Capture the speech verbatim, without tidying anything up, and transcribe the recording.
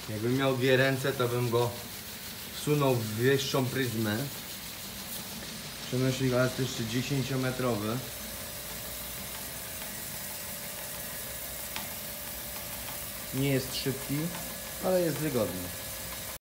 Jakbym miał dwie ręce, to bym go wsunął w wyższą pryzmę. Przenośnik elastyczny dziesięciometrowy. Nie jest szybki, ale jest wygodny.